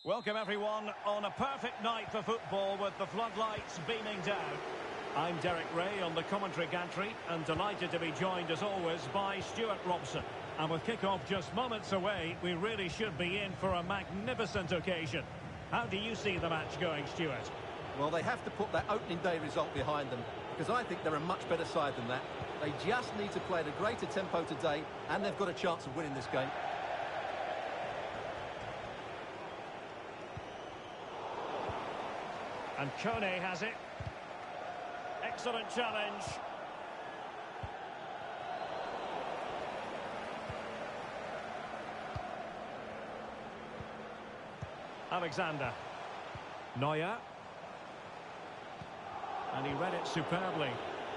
Welcome everyone on a perfect night for football with the floodlights beaming down. I'm Derek Ray on the commentary gantry and delighted to be joined as always by Stuart Robson. And with kick-off just moments away, we really should be in for a magnificent occasion. How do you see the match going, Stuart? Well, they have to put that opening day result behind them because I think they're a much better side than that. They just need to play at a greater tempo today and they've got a chance of winning this game. And Kone has it. Excellent challenge. Alexander. Neuer. And he read it superbly.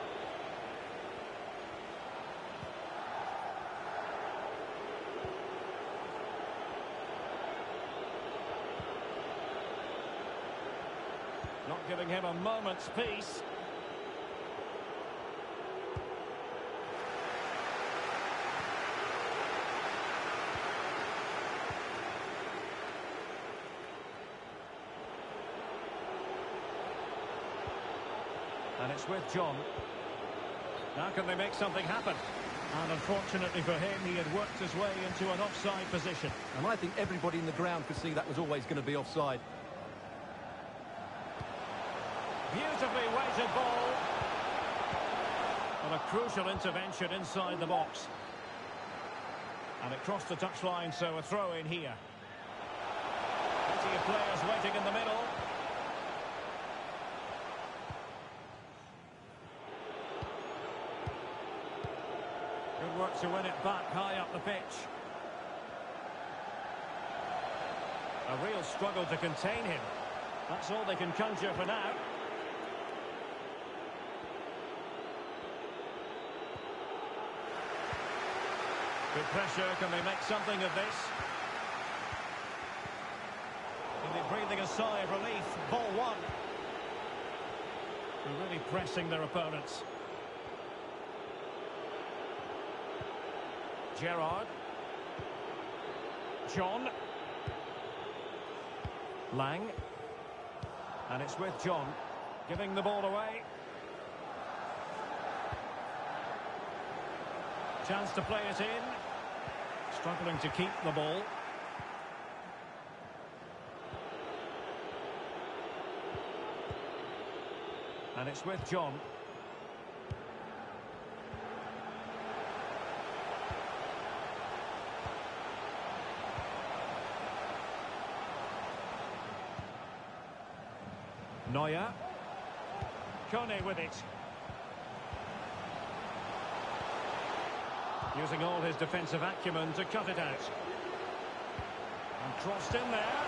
Not giving him a moment's peace. And it's with John. Now can they make something happen? And unfortunately for him, he had worked his way into an offside position. And I think everybody in the ground could see that was always going to be offside. Beautifully weighted ball. And a crucial intervention inside the box. And it crossed the touchline, so a throw in here. Plenty of players waiting in the middle. Good work to win it back high up the pitch. A real struggle to contain him. That's all they can conjure for now. Good pressure, can they make something of this? Can they breathing a sigh of relief? Ball one. They're really pressing their opponents. Gerrard. John. Lang. And it's with John. Giving the ball away. Chance to play it in. Struggling to keep the ball. And it's with John. Neuer. Kone with it. Using all his defensive acumen to cut it out. And crossed in there.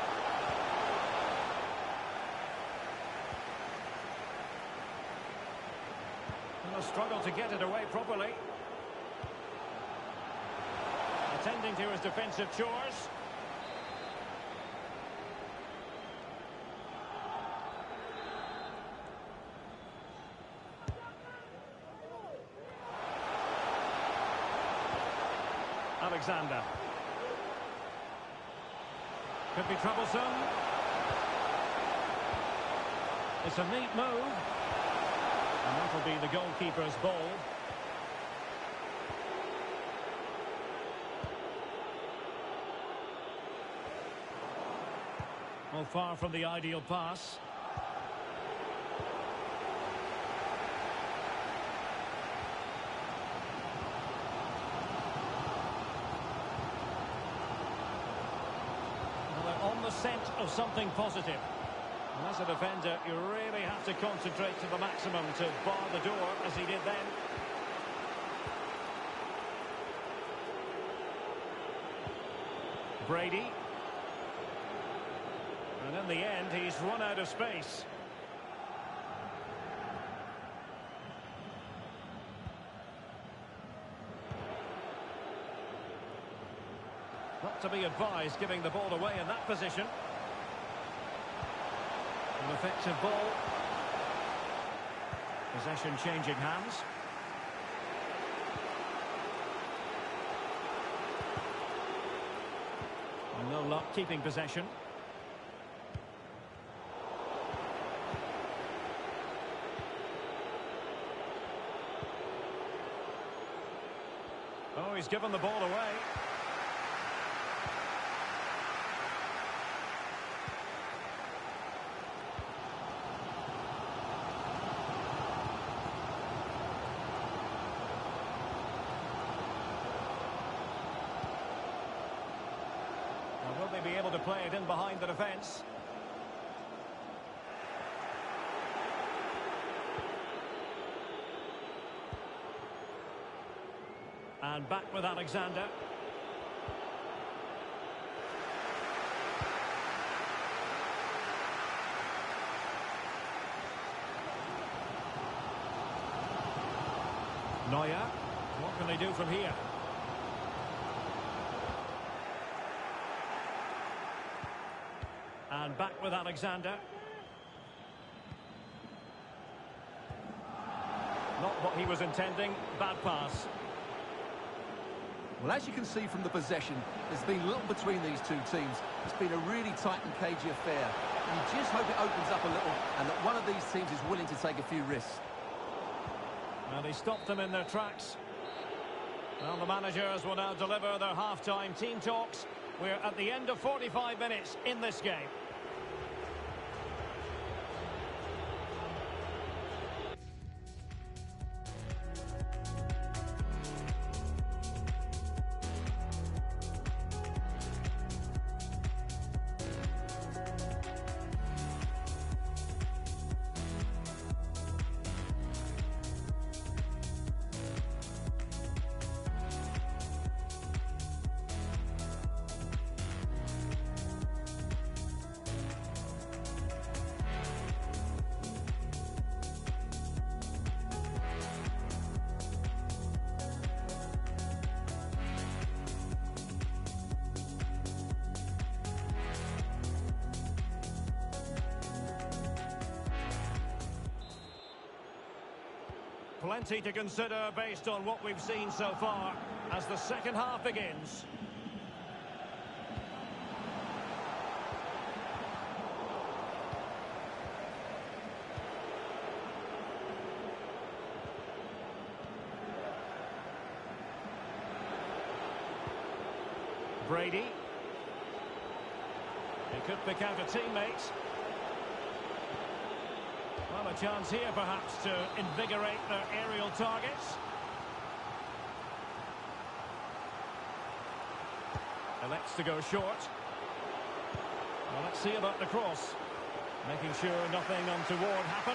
And a struggle to get it away properly. Attending to his defensive chores. Alexander. Could be troublesome. It's a neat move. And that'll be the goalkeeper's ball. Well, far from the ideal pass. On the scent of something positive. And as a defender, you really have to concentrate to the maximum to bar the door, as he did then. Brady. And in the end, he's run out of space. Not to be advised giving the ball away in that position. An effective ball. Possession changing hands. And no luck keeping possession. he's given the ball away. Now, will they be able to play it in behind the defence? And back with Alexander. Neuer. What can they do from here? And back with Alexander. Not what he was intending. Bad pass. Well, as you can see from the possession, there's been little between these two teams. It's been a really tight and cagey affair. You just hope it opens up a little and that one of these teams is willing to take a few risks. And he stopped them in their tracks. Well, the managers will now deliver their half-time team talks. We're at the end of 45 minutes in this game. Plenty to consider based on what we've seen so far as the second half begins. Brady. He could pick out a teammate. Well, a chance here perhaps to invigorate their aerial targets. Elects to go short. Well, let's see about the cross. Making sure nothing untoward happened.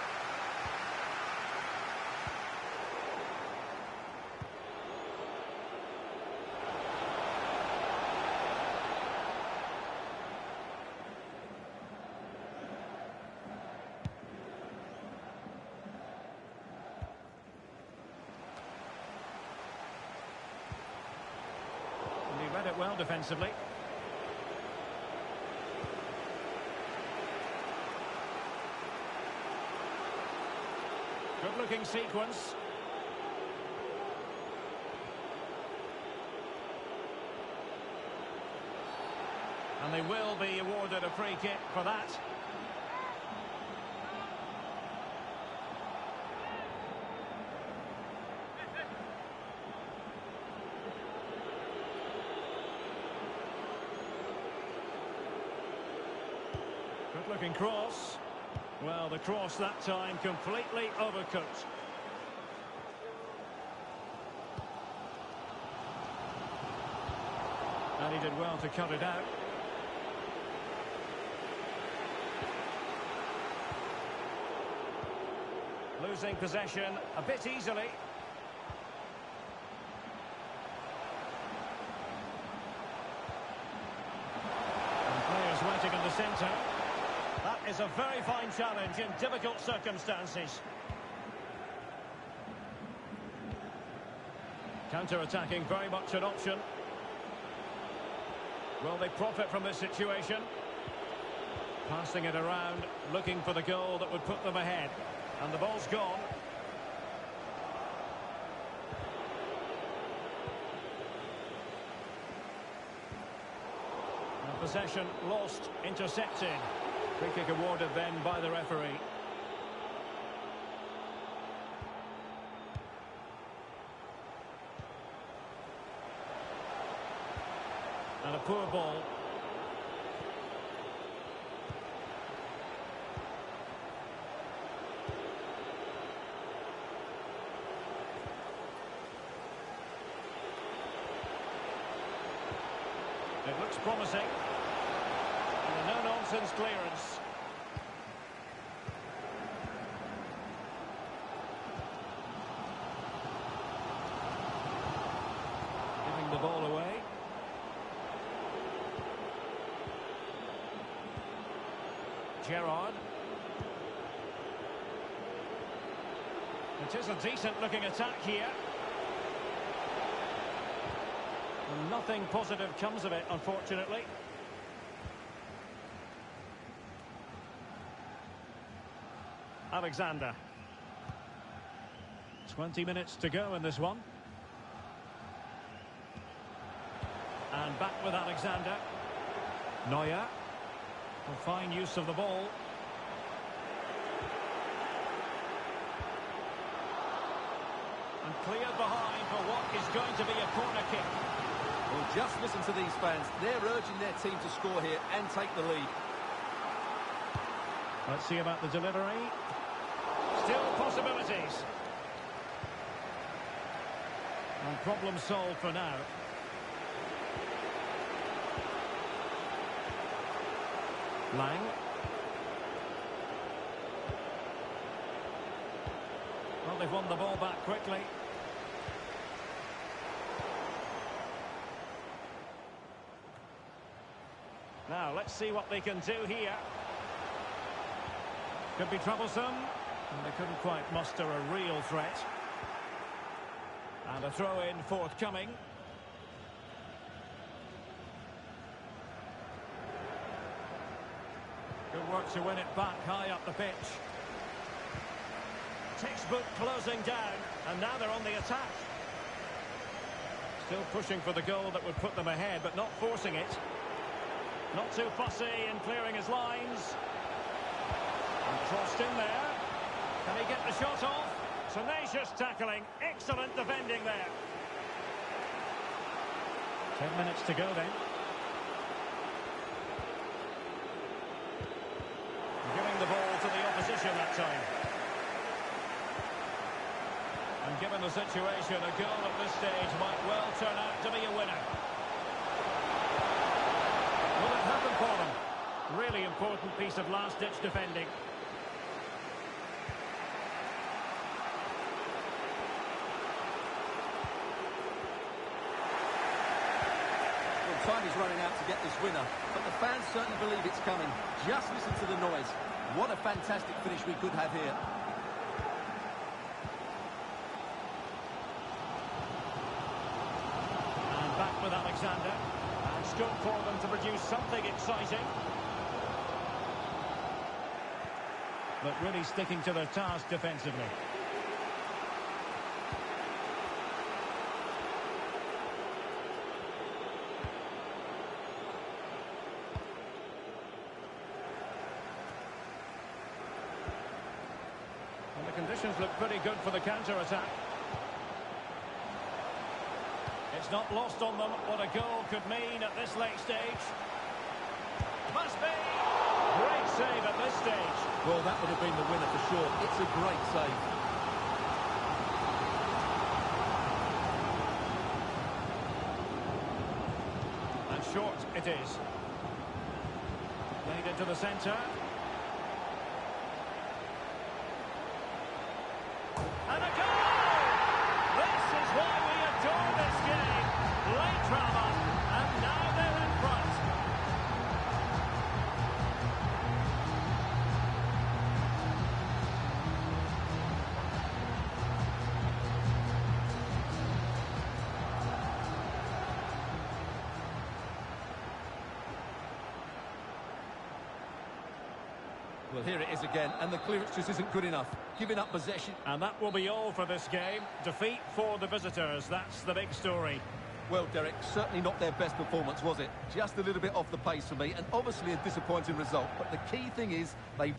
Read it well defensively. Good looking sequence. And they will be awarded a free kick for that. Good-looking cross. Well, the cross that time completely overcooked. And he did well to cut it out. Losing possession a bit easily. And players waiting in the centre. That is a very fine challenge in difficult circumstances. Counter-attacking, very much an option. Will they profit from this situation? Passing it around, looking for the goal that would put them ahead. And the ball's gone. And possession lost, intercepted. Free kick awarded then by the referee. And a poor ball. It looks promising. And a no-nonsense clearance. Giving the ball away. Gerrard. It is a decent-looking attack here. And nothing positive comes of it, unfortunately. Alexander. 20 minutes to go in this one. And back with Alexander. Neuer. A fine use of the ball. And cleared behind for what is going to be a corner kick. Well, just listen to these fans. They're urging their team to score here and take the lead. Let's see about the delivery. Still possibilities. And problem solved for now. Lang. Well, they've won the ball back quickly. Now, let's see what they can do here. Could be troublesome. And they couldn't quite muster a real threat. And a throw-in forthcoming. Good work to win it back high up the pitch. Textbook closing down, and now they're on the attack. Still pushing for the goal that would put them ahead, but not forcing it. Not too fussy in clearing his lines. And crossed in there. Can he get the shot off? Tenacious tackling. Excellent defending there. 10 minutes to go then. Giving the ball to the opposition that time. And given the situation, a goal at this stage might well turn out to be a winner. Will it happen for them? Really important piece of last-ditch defending. Well, time is running out to get this winner, but the fans certainly believe it's coming. Just listen to the noise. What a fantastic finish we could have here. And back with Alexander. And scope for them to produce something exciting. But really sticking to their task defensively. And the conditions look pretty good for the counter-attack. It's not lost on them what a goal could mean at this late stage. Must be! Great save at this stage. Well, that would have been the winner for sure. It's a great save. And short it is. Played into the centre. And a goal! This is why we adore this game. Late drama, and now they're in front. Well, here it is again, and the clearance just isn't good enough. Giving up possession. And that will be all for this game. Defeat for the visitors. That's the big story. Well, Derek, certainly not their best performance, was it? Just a little bit off the pace for me, and obviously a disappointing result. But the key thing is they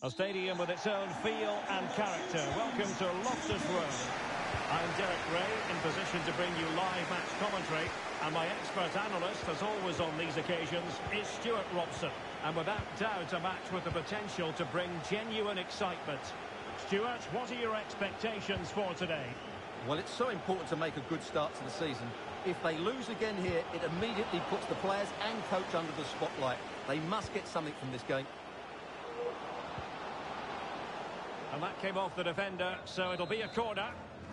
A stadium with its own feel and character. Welcome to Loftus Road. I'm Derek Ray, in position to bring you live match commentary. And my expert analyst, as always on these occasions, is Stuart Robson. And without doubt, a match with the potential to bring genuine excitement. Stuart, what are your expectations for today? Well, it's so important to make a good start to the season. If they lose again here, it immediately puts the players and coach under the spotlight. They must get something from this game. And that came off the defender, so it'll be a corner.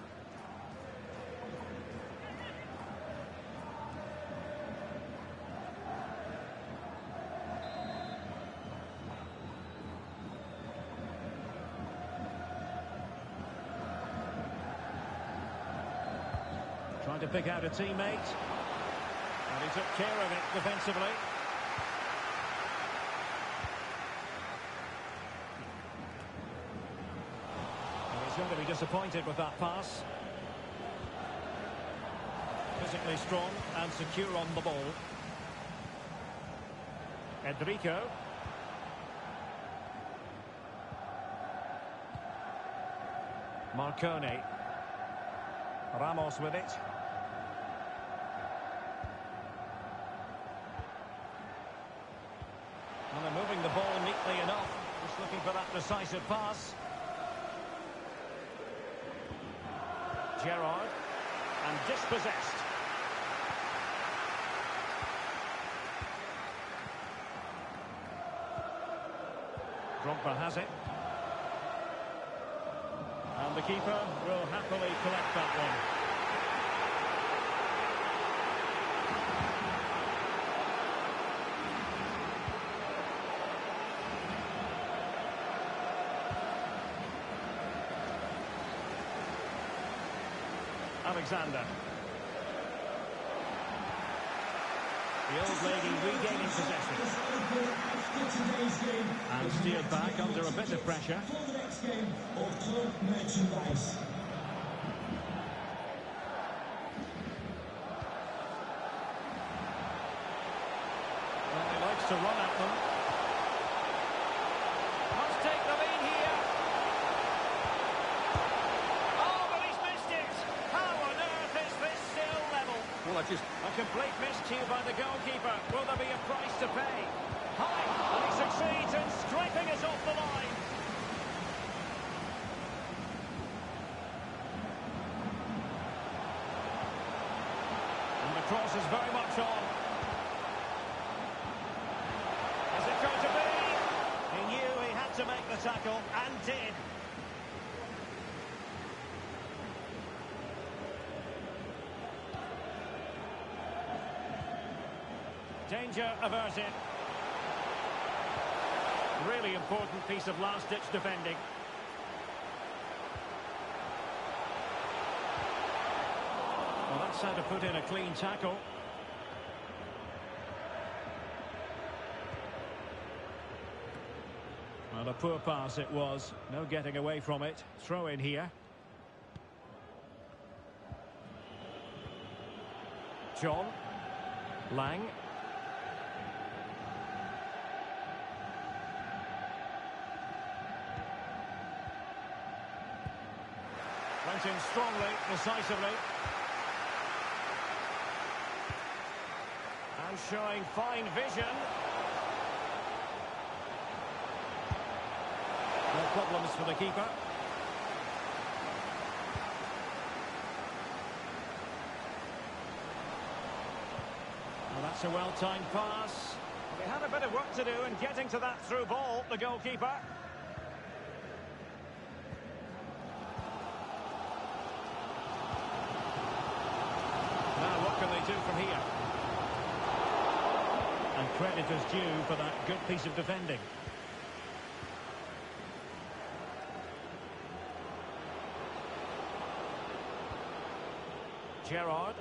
Trying to pick out a teammate. And he took care of it defensively. He's going to be disappointed with that pass. Physically strong and secure on the ball. Enrico. Marconi. Ramos with it. And they're moving the ball neatly enough. Just looking for that decisive pass. Gerrard, and dispossessed. Drogba has it. And the keeper will happily collect that one. Alexander. The old lady regaining possession. And steered back under a bit of pressure. For the next game of club merchandise. Well, he likes to run at them. Must take the lead here. Oh, but he's missed it. How on earth is this still level? Well, A complete miscue by the goalkeeper. Will there be a price to pay? High, and he succeeds in scraping it off the line. And the cross is very much on. Is it going to be? He knew he had to make the tackle, and did. Danger averted. Really important piece of last-ditch defending. Well, that's how to put in a clean tackle. Well, a poor pass it was. No getting away from it. Throw in here. John. Lang. Went in strongly, decisively. And showing fine vision. No problems for the keeper. Well, that's a well-timed pass. He had a bit of work to do in getting to that through ball, the goalkeeper. Now, what can they do from here? And credit is due for that good piece of defending. Gerrard.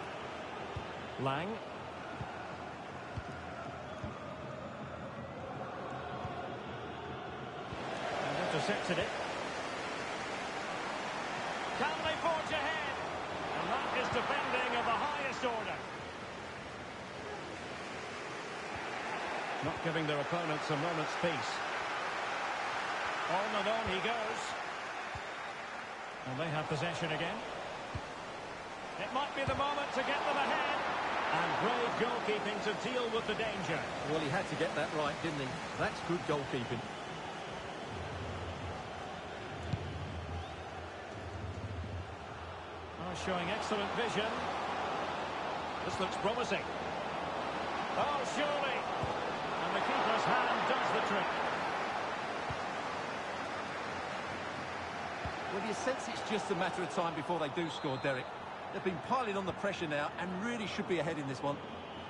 Lang. intercepted it. Can they forge ahead? And that is defending of the highest order. Not giving their opponents a moment's peace. On he goes. And they have possession again. It might be the moment to get them ahead. And great goalkeeping to deal with the danger. Well, he had to get that right, didn't he? That's good goalkeeping. Oh, showing excellent vision. This looks promising. Oh, surely. And the keeper's hand does the trick. Well, you sense it's just a matter of time before they do score, Derek. They've been piling on the pressure now and really should be ahead in this one.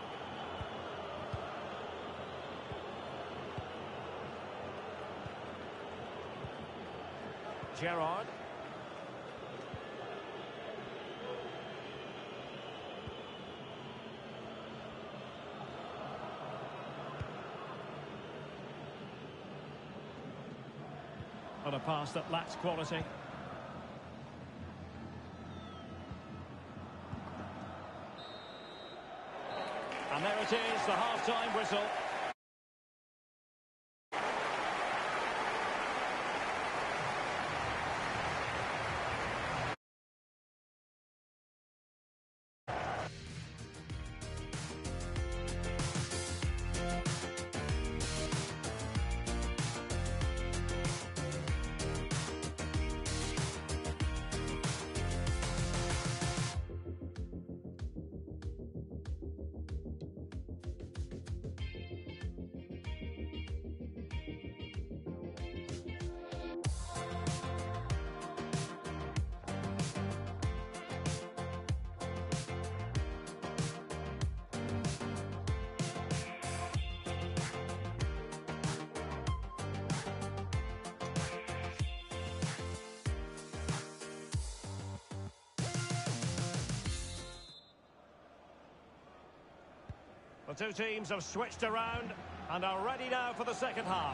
Gerrard. On a pass that lacks quality. And there it is, the half-time whistle. The two teams have switched around and are ready now for the second half.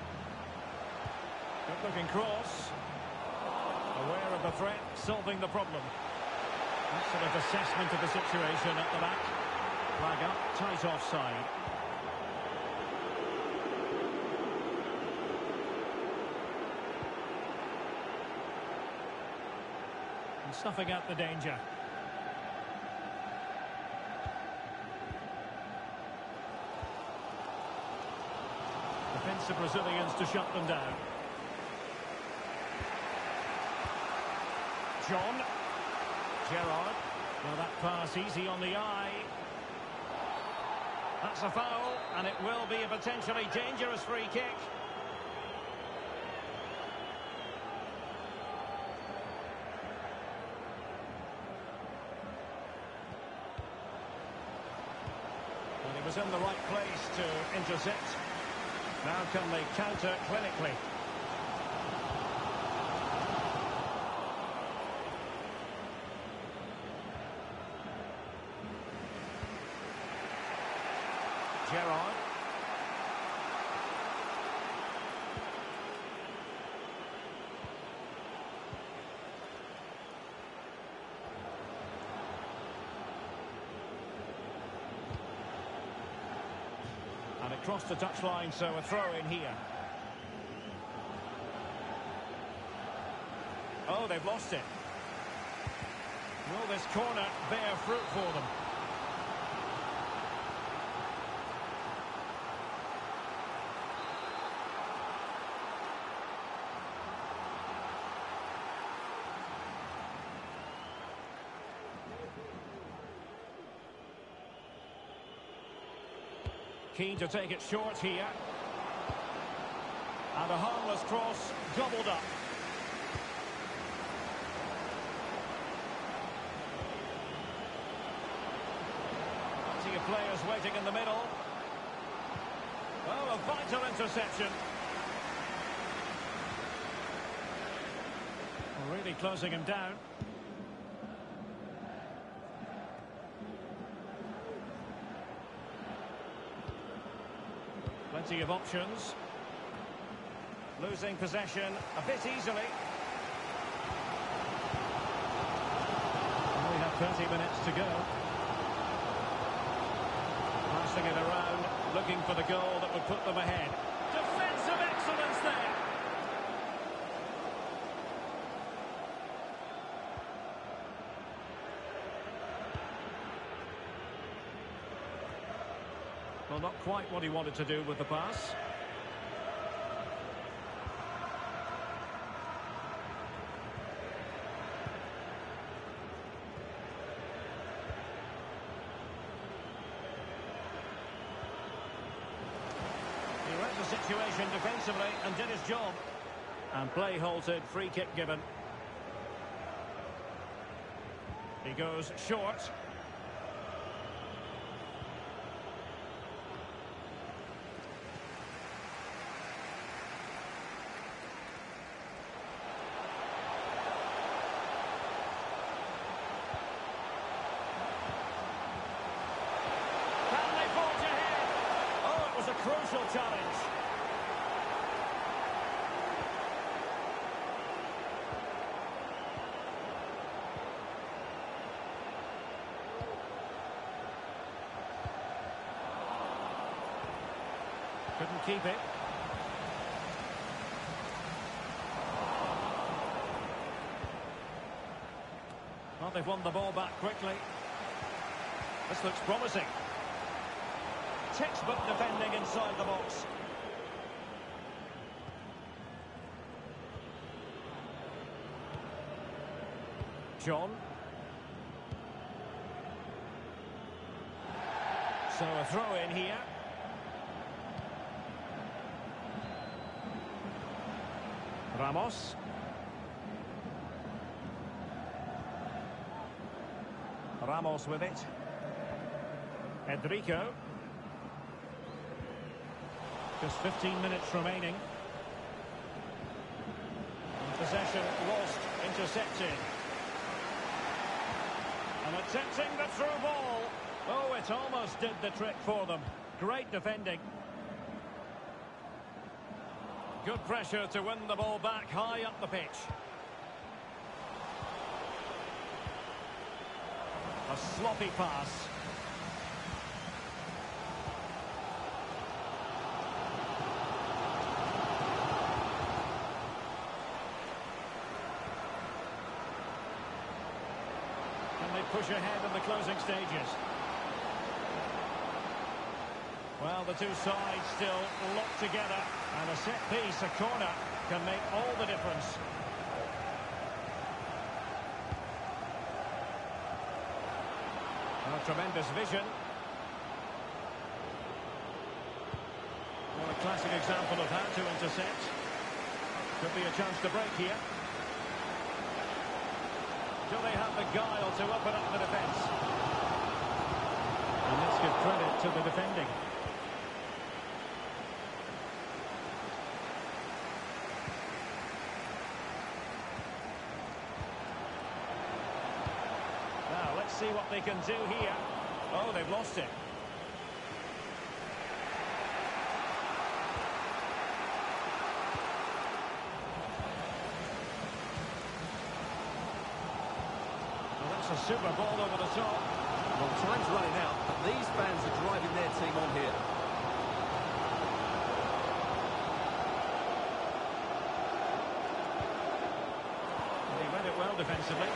Good looking cross. Aware of the threat, solving the problem. Excellent assessment of the situation at the back. Flag up, tight offside. And snuffing out the danger. Defensive Brazilians to shut them down. John. Gerrard. Well, that pass easy on the eye. That's a foul, and it will be a potentially dangerous free kick. Well, he was in the right place to intercept. Now can they counter clinically? Gerrard. And across the touchline, so a throw in here. Oh, they've lost it. Will this corner bear fruit for them? Keen to take it short here. And a harmless cross, gobbled up. Plenty of players waiting in the middle. Oh, a vital interception. Really closing him down. Plenty of options. Losing possession a bit easily. We have 30 minutes to go. Passing it around, looking for the goal that would put them ahead. Defensive excellence there. Well, not quite what he wanted to do with the pass. He read the situation defensively and did his job. And play halted, free kick given. He goes short. A crucial challenge. Couldn't keep it. Well, they've won the ball back quickly. This looks promising. Textbook defending inside the box. John. So a throw in here. Ramos. Ramos with it. Enrico. Just 15 minutes remaining. Possession lost, intercepted. And attempting the through ball. Oh, it almost did the trick for them. Great defending. Good pressure to win the ball back high up the pitch. A sloppy pass. Push ahead in the closing stages. Well, the two sides still locked together, and a set piece, a corner, can make all the difference. A tremendous vision. Well, a classic example of how to intercept. Could be a chance to break here. Do they have the guile to open up the defence? And let's give credit to the defending. Now, let's see what they can do here. Oh, they've lost it. A super ball over the top. Well, time's running out, but these fans are driving their team on here. And he read it well defensively.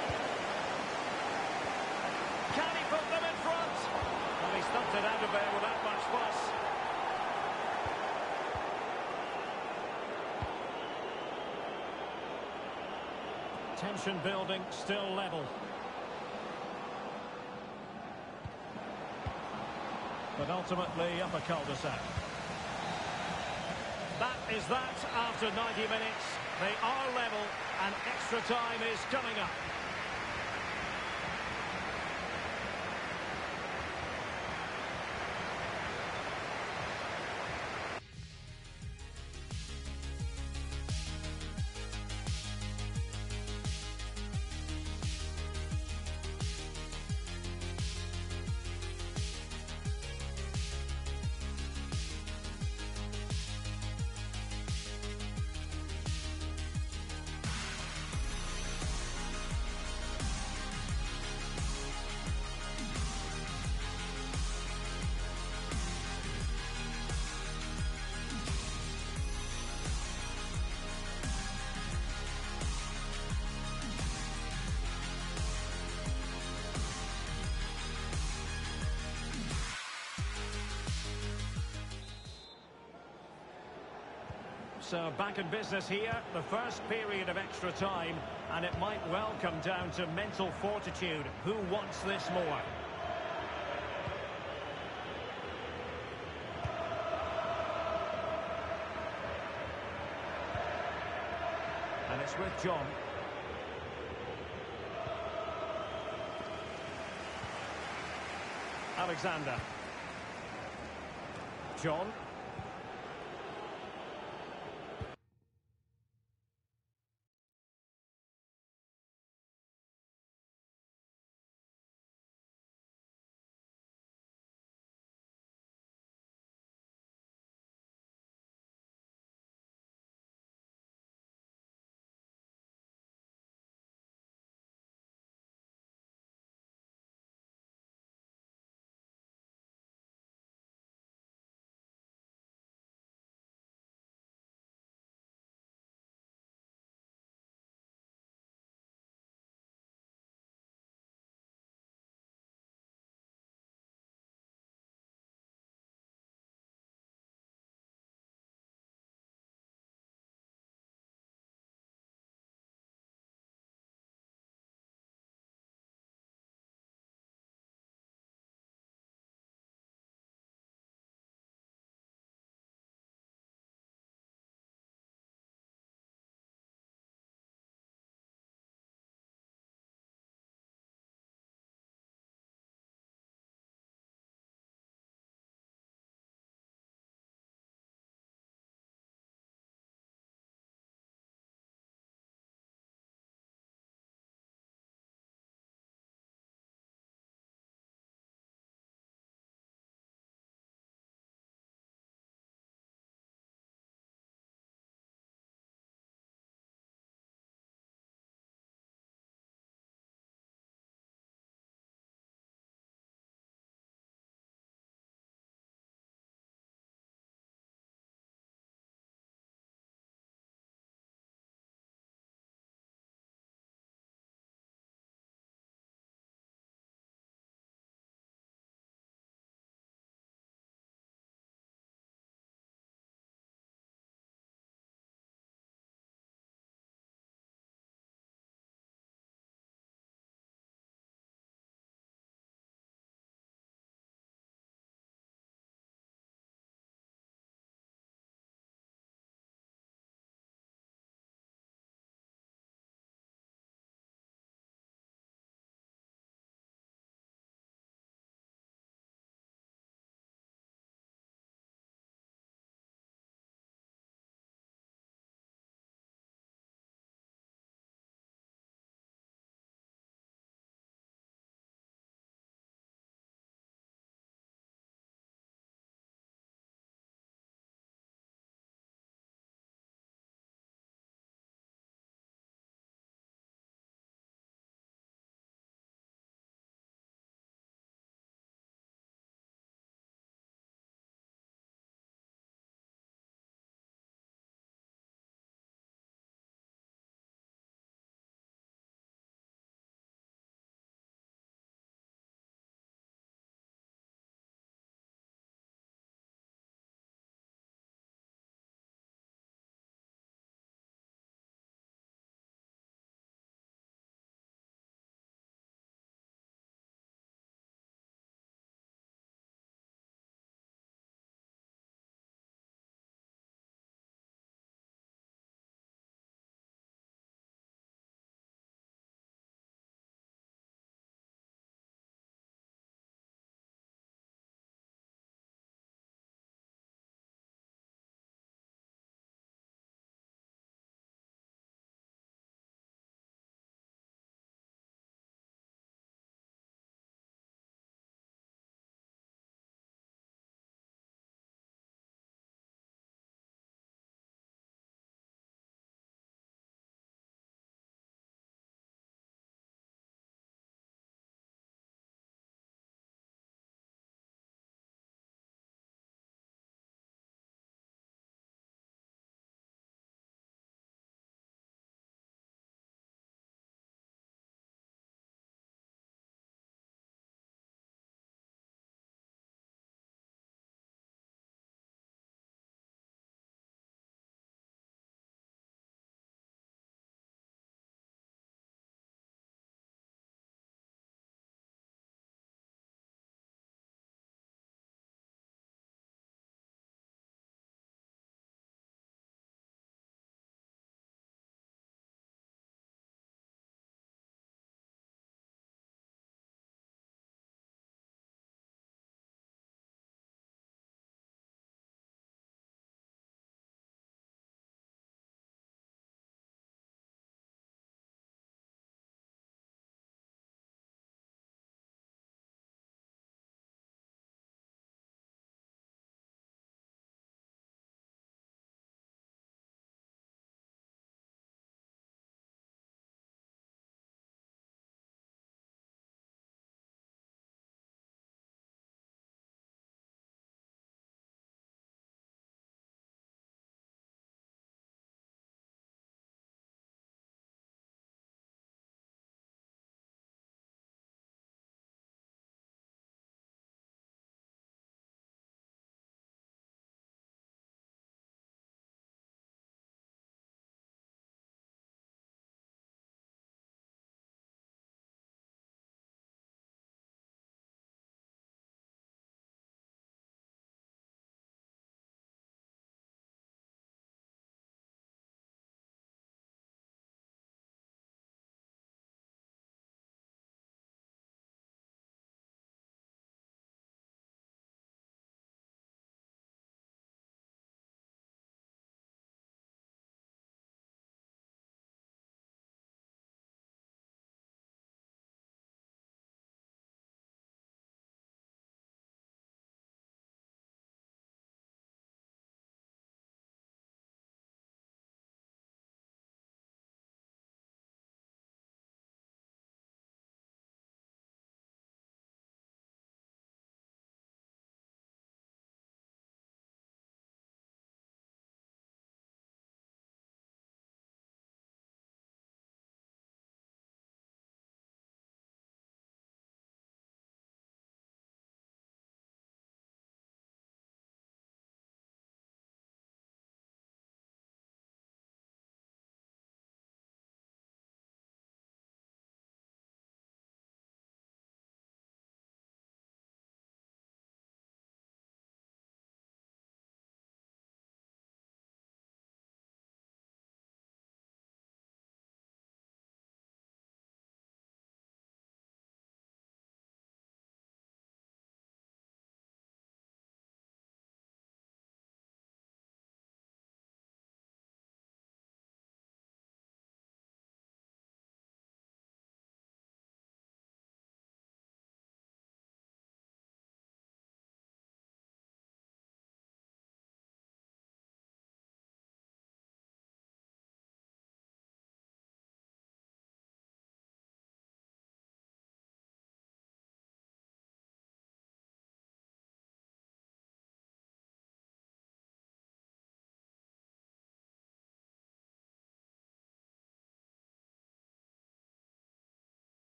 Can he put them in front? Well, he stumped it out of there without much fuss. Tension building, still level. But ultimately up a cul-de-sac. That is that after 90 minutes. They are level and extra time is coming up. So back in business here, the first period of extra time, and it might well come down to mental fortitude. Who wants this more? And it's with John. Alexander. John.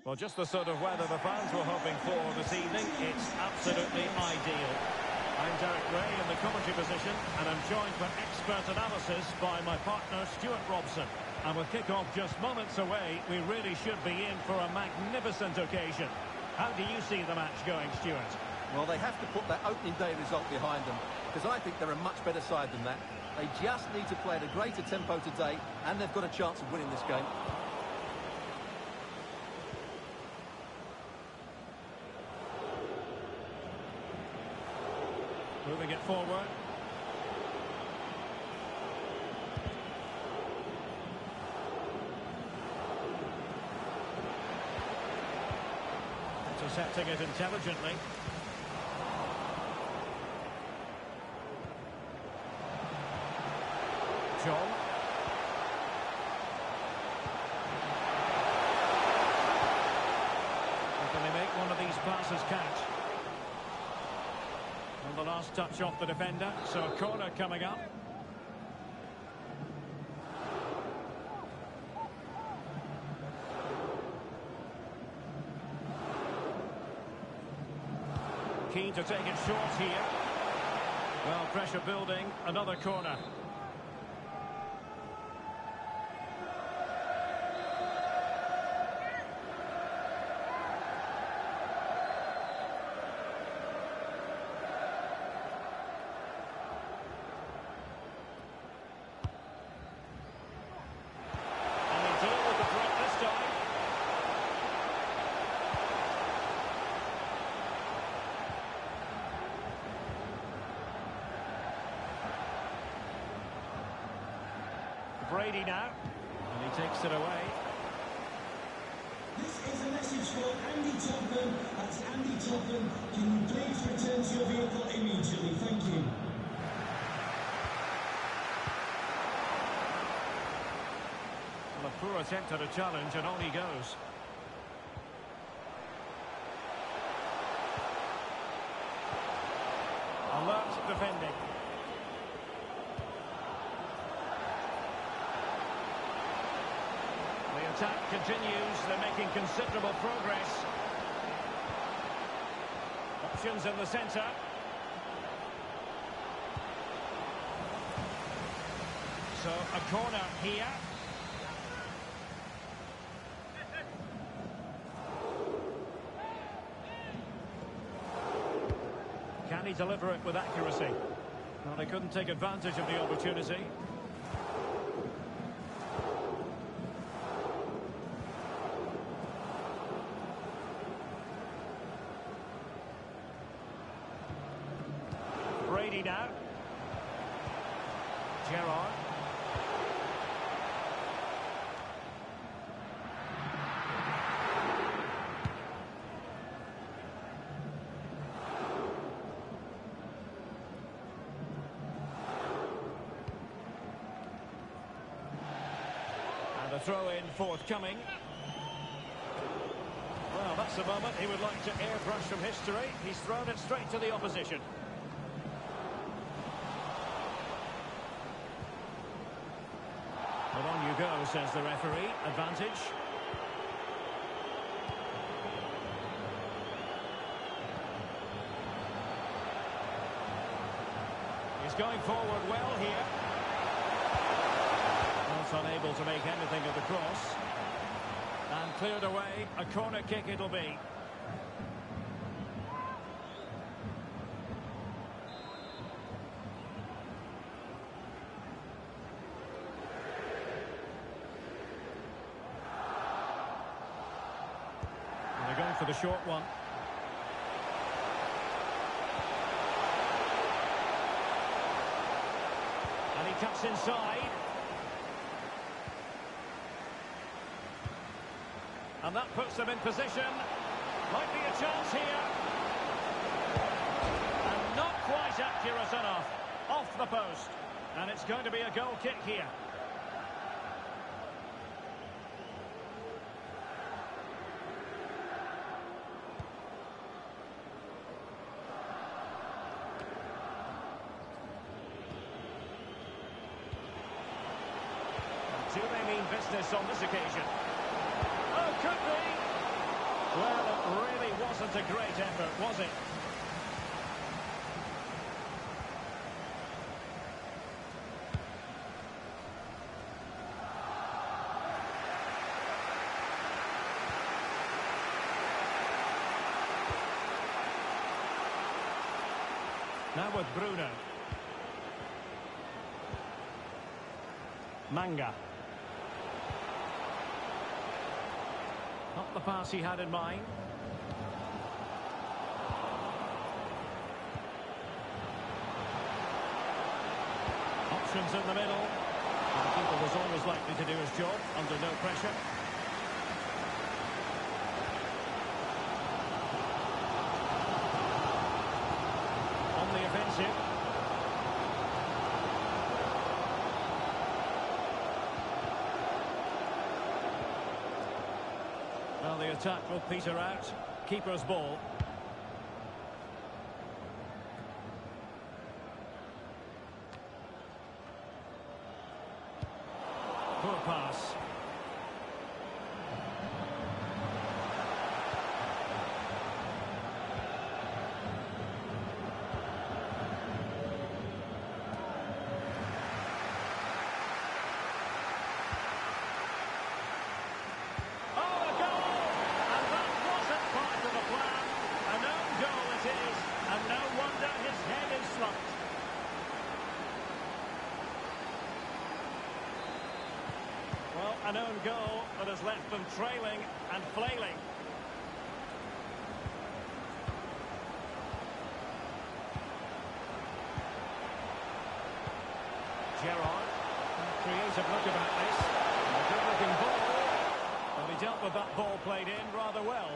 Well, just the sort of weather the fans were hoping for this evening. It's absolutely ideal. I'm Derek Ray in the commentary position, and I'm joined for expert analysis by my partner, Stuart Robson. And with kick-off just moments away, we really should be in for a magnificent occasion. How do you see the match going, Stuart? Well, they have to put that opening day result behind them, because I think they're a much better side than that. They just need to play at a greater tempo today, and they've got a chance of winning this game. Moving it forward. Intercepting it intelligently. John. Can they make one of these passes catch? And the last touch off the defender, so a corner coming up. Keen to take it short here. Well, pressure building, another corner. Brady now, and he takes it away. This is a message for Andy Topham. That's Andy Topham. Can you please return to your vehicle immediately? Thank you. Well, a poor attempt at a challenge, and on he goes. Alert defending. The attack continues. They're making considerable progress. Options in the centre. So a corner here. Can he deliver it with accuracy? Well, they couldn't take advantage of the opportunity. Brady now. Gerrard. And a throw-in forthcoming. Well, that's a moment he would like to airbrush from history. He's thrown it straight to the opposition. Well, on you go, says the referee. Advantage. He's going forward well here. Not unable to make anything of the cross. And cleared away. A corner kick it'll be. Going for the short one. And he cuts inside. And that puts them in position. Might be a chance here. And not quite accurate enough. Off the post. And it's going to be a goal kick here. Do they mean business on this occasion? Oh, could be. Well, it really wasn't a great effort, was it? Now with Bruno. Manga. Not the pass he had in mind. Options in the middle. The keeper was always likely to do his job under no pressure. On the offensive. Well, the attack will peter out. Keeper's ball. Poor pass. Well, an own goal that has left them trailing and flailing. Gerrard, creative look about this. A good-looking ball. Well, he dealt with that ball played in rather well.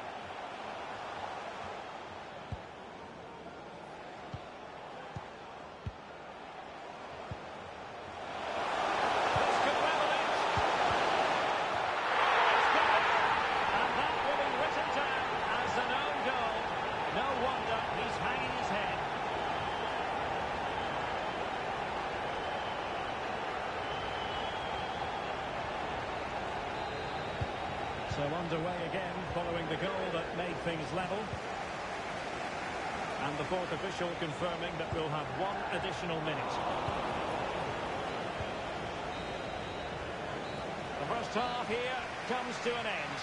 So underway again, following the goal that made things level. And the fourth official confirming that we'll have one additional minute. The first half here comes to an end.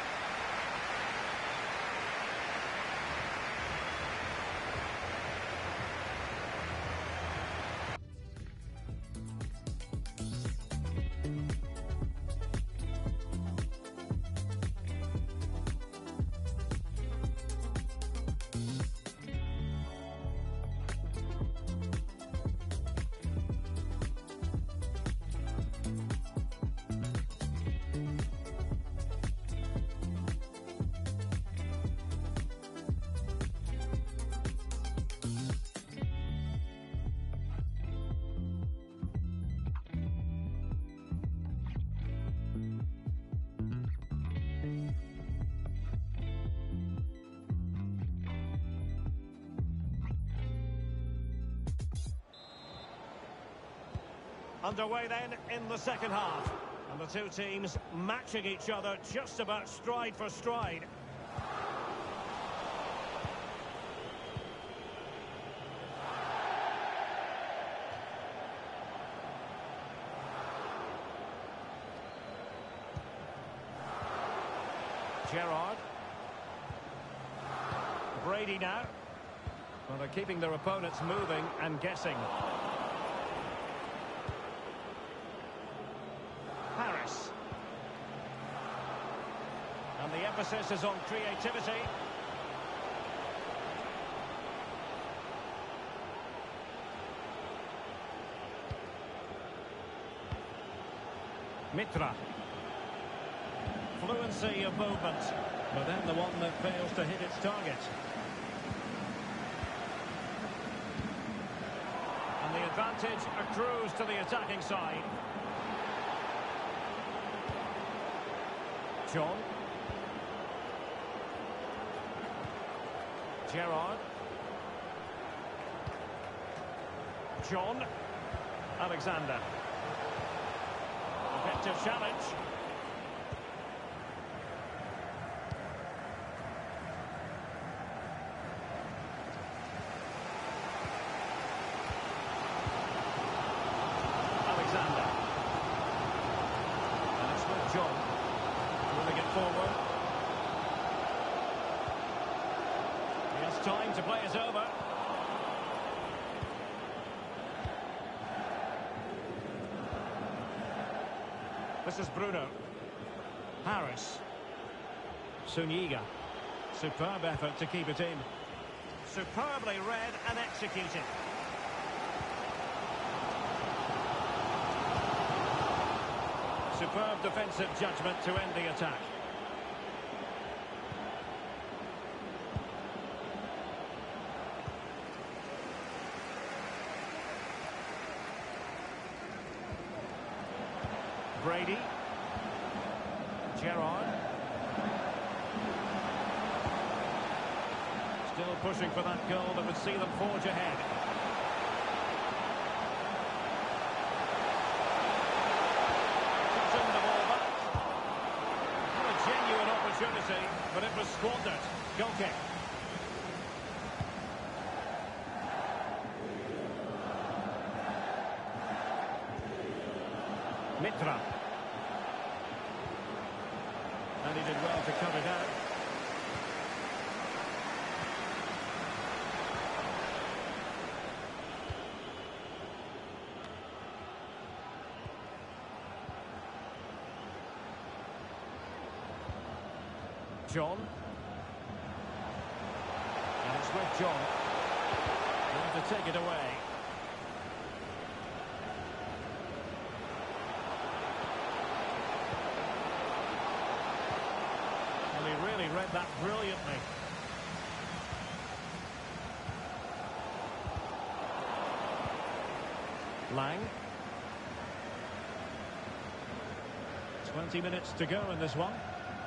Underway then in the second half. And the two teams matching each other just about stride for stride. Gerrard. Brady now. Well, they're keeping their opponents moving and guessing. Paris. And the emphasis is on creativity. Mitra. Fluency of movement, but then the one that fails to hit its target. And the advantage accrues to the attacking side. John. Gerrard. John. Alexander. Effective challenge. play it over. This is Bruno. Harris. Suniga. Superb effort to keep it in. Superbly read and executed. Superb defensive judgment to end the attack. Brady. Gerrard. Still pushing for that goal that would see them forge ahead. Touching the ball back. What a genuine opportunity, but it was squandered. Goal kick. Mitra. And he did well to cut it out. John. And it's with John. Going to take it away. Well, he really read that brilliantly. Lang. 20 minutes to go in this one.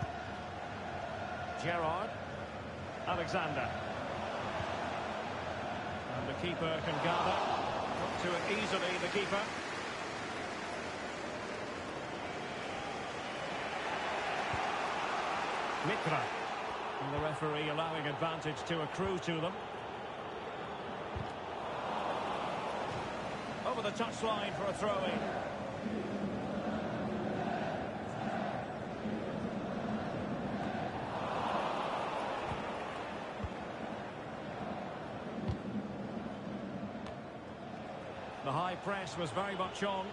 Gerrard. Alexander. And the keeper can gather. Got to it easily, the keeper. Mitra. And the referee allowing advantage to accrue to them. Over the touchline for a throw-in. The high press was very much on.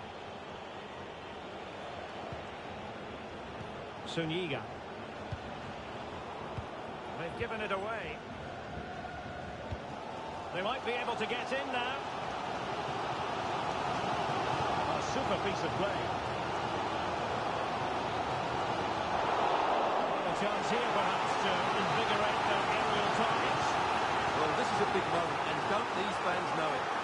Suniga. They've given it away. They might be able to get in now. A super piece of play. A chance here perhaps to invigorate their aerial targets. Well, this is a big moment, and don't these fans know it?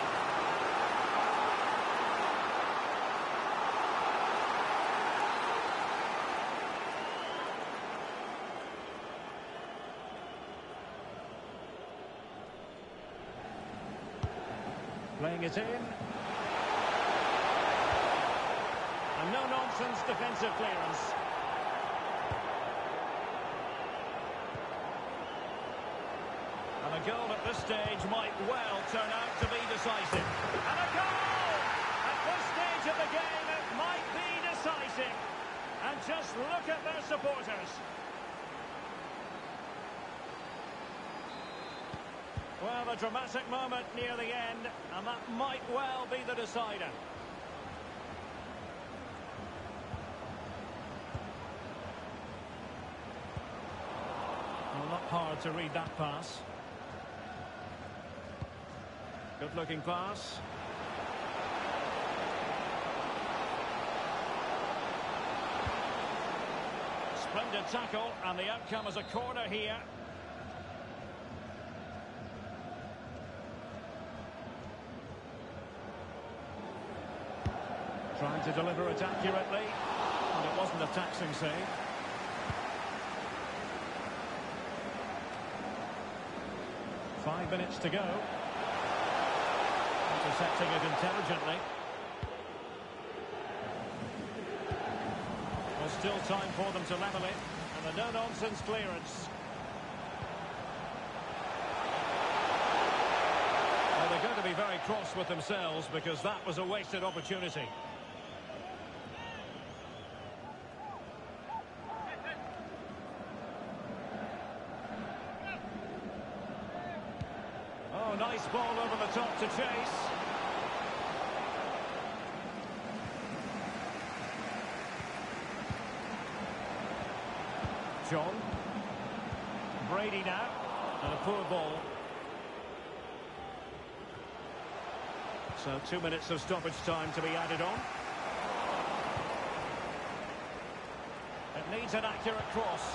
Playing it in. And no-nonsense defensive clearance. And a goal at this stage might well turn out to be decisive. And a goal! At this stage of the game, it might be decisive. And just look at their supporters. Well, a dramatic moment near the end, and that might well be the decider. Well, not hard to read that pass. Good-looking pass. Splendid tackle, and the outcome is a corner here. Trying to deliver it accurately, and it wasn't a taxing save. Five minutes to go. Intercepting it intelligently. There's still time for them to level it, and a no-nonsense clearance. Well, they're going to be very cross with themselves because that was a wasted opportunity. Nice ball over the top to chase. John. Brady now. And a poor ball. So 2 minutes of stoppage time to be added on. It needs an accurate cross.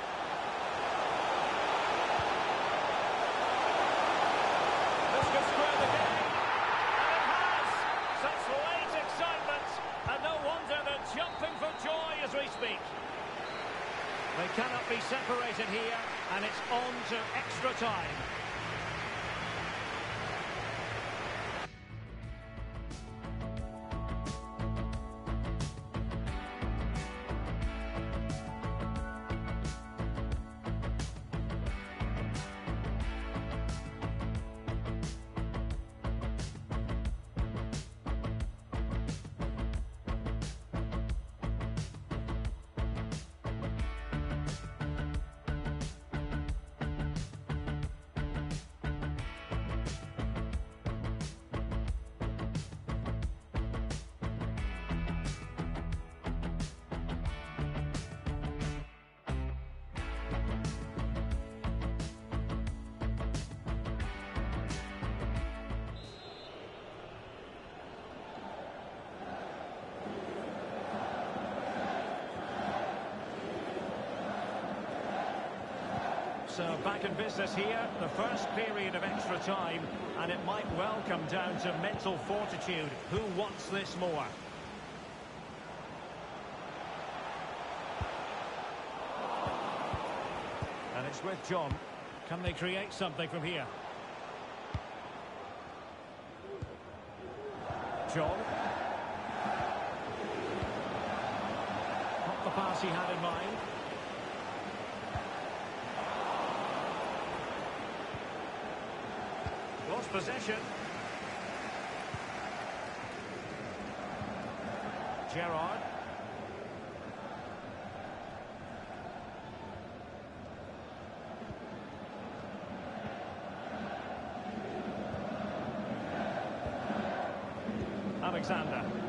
This could square the game. And it has! Such late excitement. And no wonder they're jumping for joy as we speak. They cannot be separated here, and it's on to extra time. So back in business here, the first period of extra time, and it might well come down to mental fortitude. Who wants this more? And it's with John. Can they create something from here? John. Not the pass he had in mind. Lost possession. Gerrard. Alexander.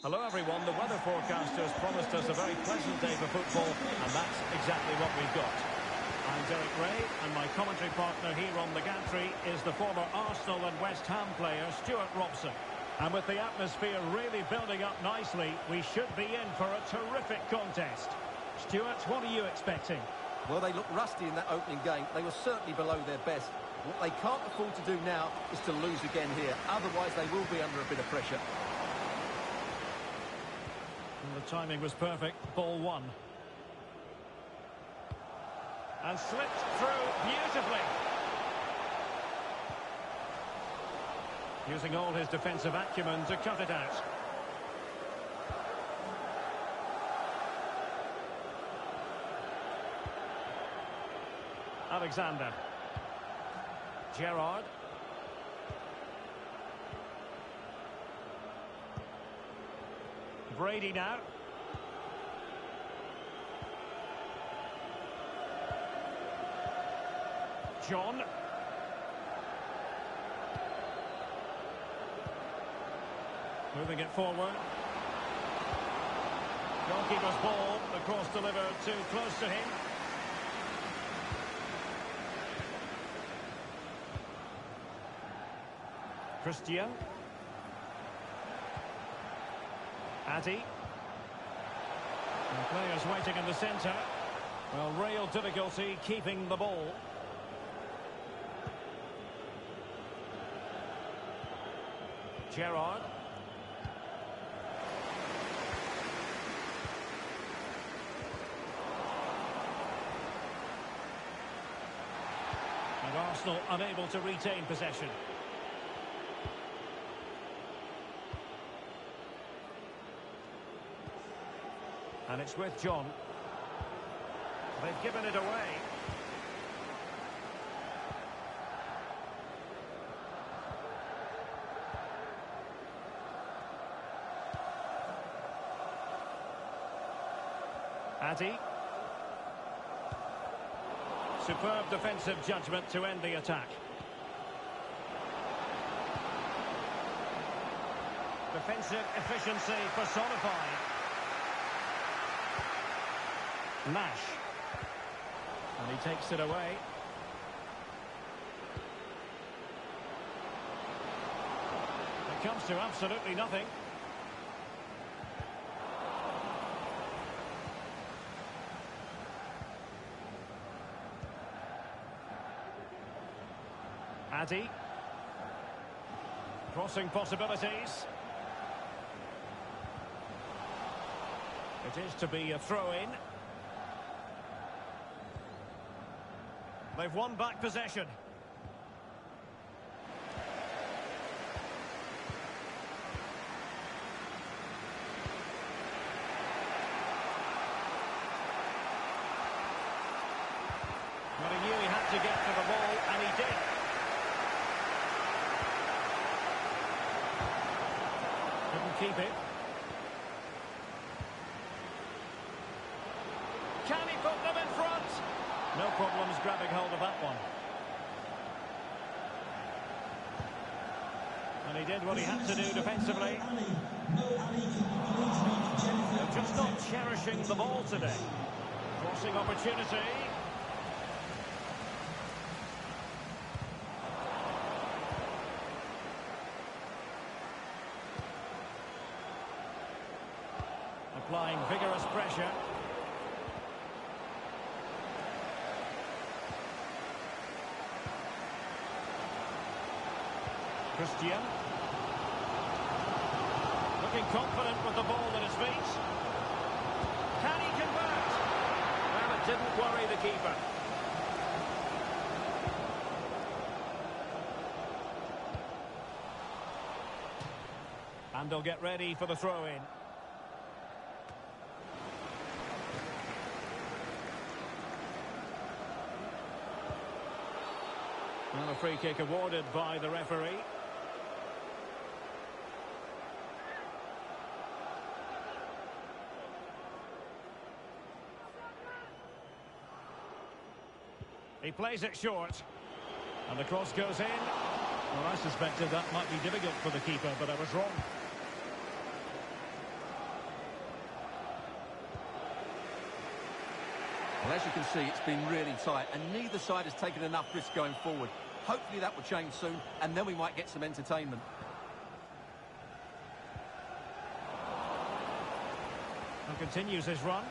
Hello everyone, the weather forecasters promised us a very pleasant day for football, and that's exactly what we've got. I'm Derek Ray, and my commentary partner here on the gantry is the former Arsenal and West Ham player Stuart Robson. And with the atmosphere really building up nicely, we should be in for a terrific contest. Stuart, what are you expecting? Well, they look rusty in that opening game. They were certainly below their best. What they can't afford to do now is to lose again here. Otherwise, they will be under a bit of pressure. And the timing was perfect. Ball one. And slipped through beautifully. Using all his defensive acumen to cut it out. Alexander. Gerrard. Brady now. John. Moving it forward. Goalkeeper's ball. The cross delivered too close to him. Christian. Addy. And players waiting in the centre. Well, real difficulty keeping the ball. Gerrard. And Arsenal unable to retain possession. And it's with John. They've given it away. Addy. Superb defensive judgment to end the attack. Defensive efficiency personified. Nash. And he takes it away. It comes to absolutely nothing. Addy. Crossing possibilities. It is to be a throw-in. They've won back possession. Well, he knew he had to get to the ball, and he did. Couldn't keep it. Can he put them in front? No problems grabbing hold of that one. And he did what he had to do defensively. They're just not cherishing the ball today. Crossing opportunity. Applying vigorous pressure. Christian. Looking confident with the ball at his feet. Can he convert? Well, it didn't worry the keeper. And they'll get ready for the throw-in. Well, a free kick awarded by the referee. He plays it short. And the cross goes in. Well, I suspected that might be difficult for the keeper, but I was wrong. Well, as you can see, it's been really tight, and neither side has taken enough risk going forward. Hopefully that will change soon, and then we might get some entertainment. And continues his run.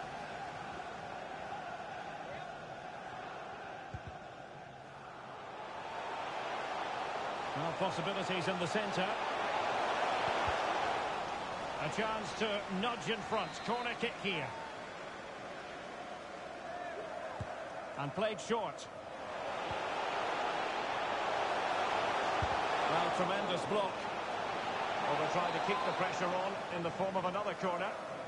Well, possibilities in the centre. A chance to nudge in front. Corner kick here. And played short. Well, tremendous block. Well, they're trying to keep the pressure on in the form of another corner.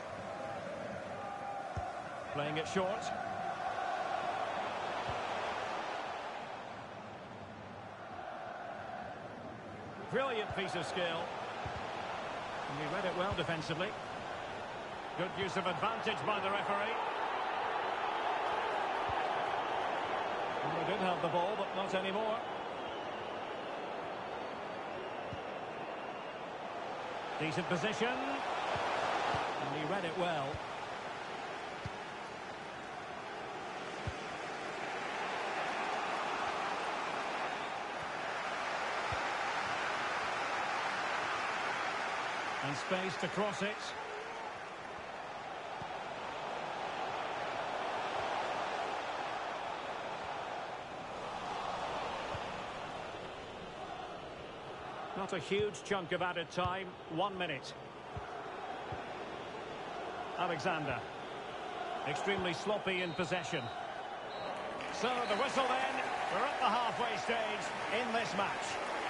Playing it short. Brilliant piece of skill. And he read it well defensively. Good use of advantage by the referee. Well, they did have the ball, but not anymore. Decent position. And he read it well. And space to cross it. Not a huge chunk of added time. 1 minute. Alexander. Extremely sloppy in possession. So the whistle then. We're at the halfway stage in this match.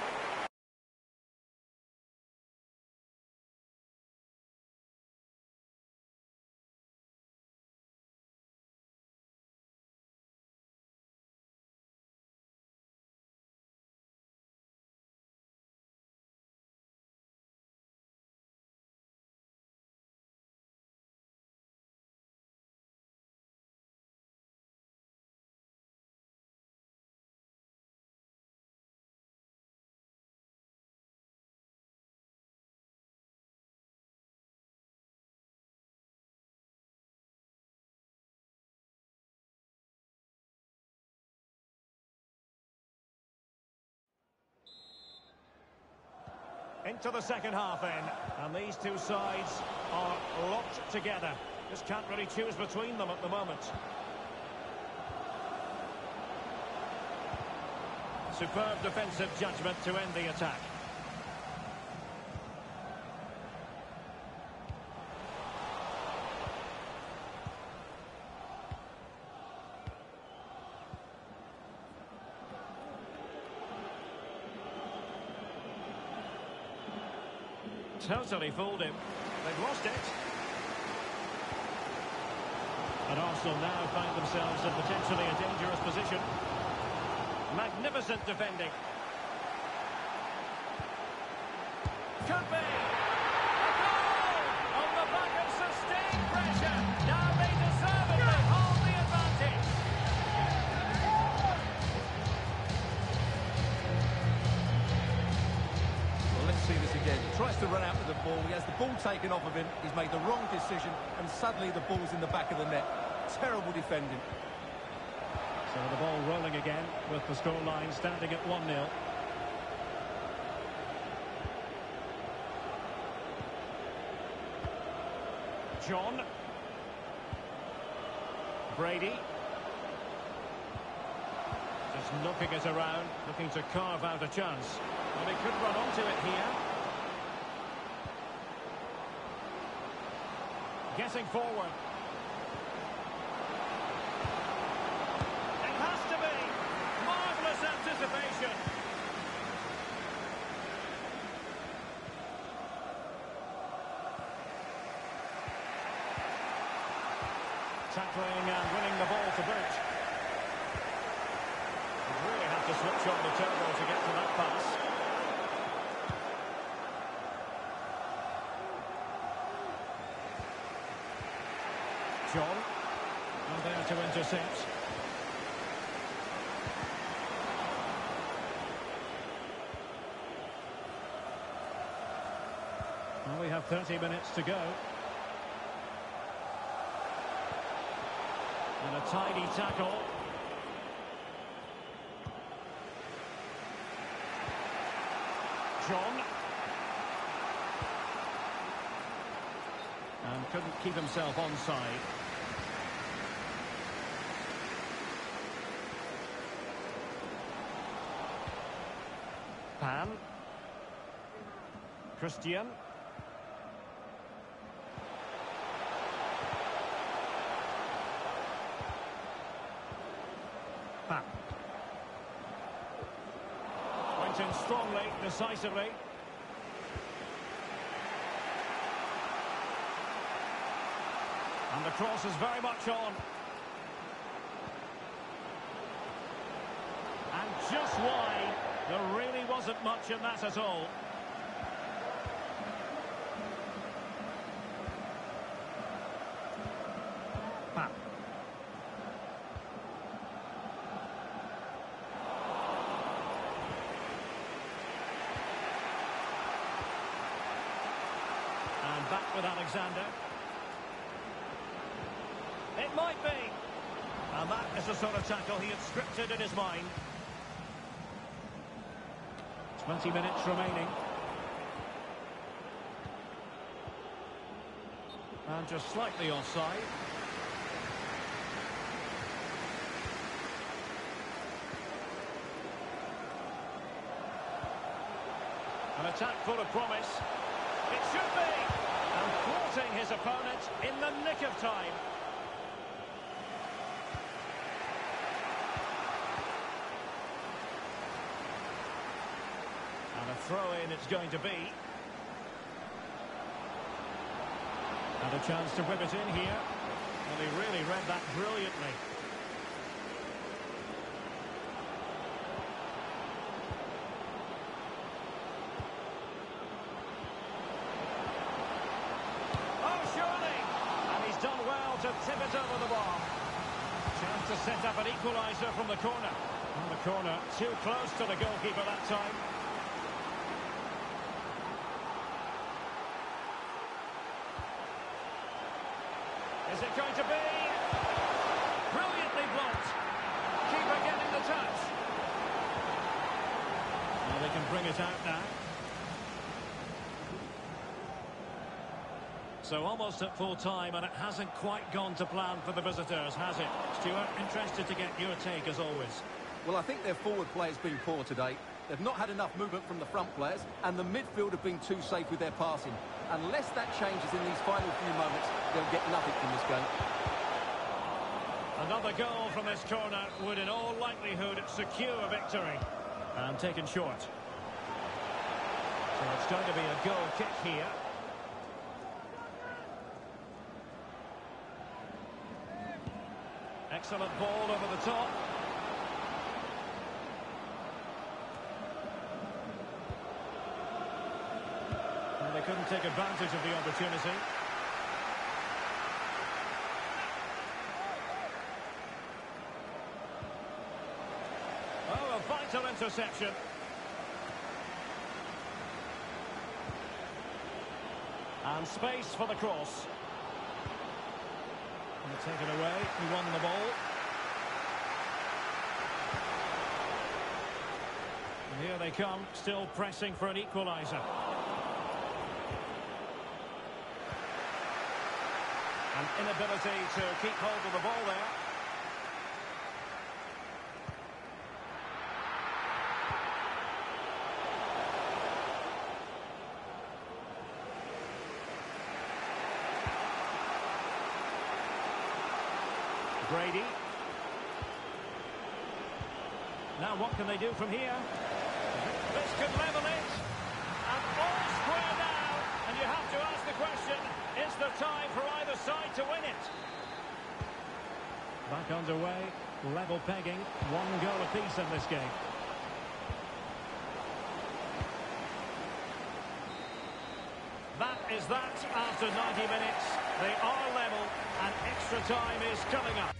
Into the second half then, and these two sides are locked together. Just can't really choose between them at the moment. Superb defensive judgment to end the attack. Totally fooled him. They've lost it. And Arsenal now find themselves in potentially a dangerous position. Magnificent defending. Could be. A goal! On the back of sustained pressure. Now they deservedly hold the advantage. Well, let's see this again. He tries to run out with the ball. He has the ball taken off of him. He's made the wrong decision, and suddenly the ball's in the back of the net. Terrible defending. So the ball rolling again with the scoreline standing at 1-0. John. Brady. Just knocking it around, looking to carve out a chance. And he could run onto it here. Getting forward. It has to be. Marvellous anticipation. Tackling and winning the ball to boot. You really have to switch on the turbo to get to that pass. John. And there to intercept. Well, we have 30 minutes to go. And a tidy tackle. John. And couldn't keep himself onside. Pan. Christian. Pan. Went in strongly, decisively. And the cross is very much on. And just wide. There really wasn't much in that at all. Pan. And back with Alexander. It might be. And that is the sort of tackle he had scripted in his mind. 20 minutes remaining. And just slightly offside. An attack full of promise. It should be! And thwarting his opponent in the nick of time. Throw-in it's going to be. And a chance to whip it in here. Well, he really read that brilliantly. Oh, surely! And he's done well to tip it over the bar. Chance to set up an equaliser from the corner. On the corner, too close to the goalkeeper that time. Is it going to be? Brilliantly blocked. Keeper getting the touch. Well, they can bring it out now. So almost at full time, and it hasn't quite gone to plan for the visitors, has it? Stuart, interested to get your take as always. Well, I think their forward play has been poor today. They've not had enough movement from the front players, and the midfield have been too safe with their passing. Unless that changes in these final few moments, they'll get nothing from this game. Another goal from this corner would in all likelihood secure a victory. And taken short. So it's going to be a goal kick here. Excellent ball over the top. And they couldn't take advantage of the opportunity. Oh, a vital interception. And space for the cross. And taken away, he won the ball. And here they come, still pressing for an equaliser. An inability to keep hold of the ball there. Brady. Now what can they do from here? This could level it. And all square now. And you have to ask the question, is there time for either side to win it? Back underway, level pegging, 1 goal apiece in this game. That is that after 90 minutes. They are level and extra time is coming up.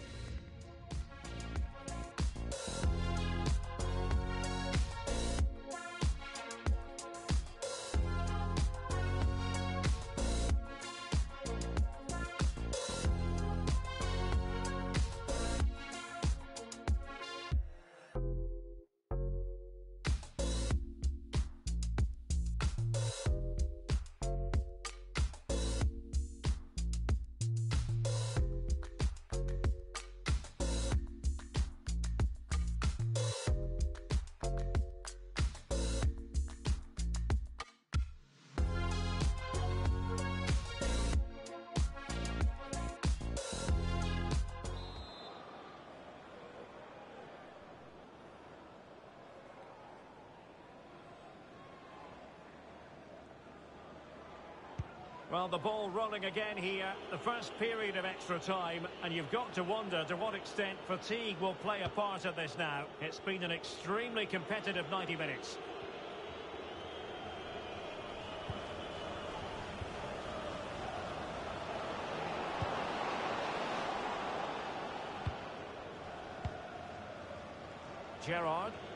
Well, the ball rolling again here. The first period of extra time, and you've got to wonder to what extent fatigue will play a part of this now. It's been an extremely competitive 90 minutes. Gerrard.